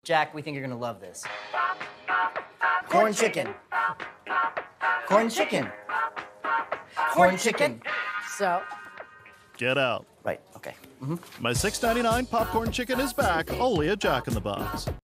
Jack, we think you're gonna love this. Corn chicken. Corn chicken. Corn chicken. So, Get out. Right, okay. My $6.99 popcorn chicken is back, only at Jack in the Box.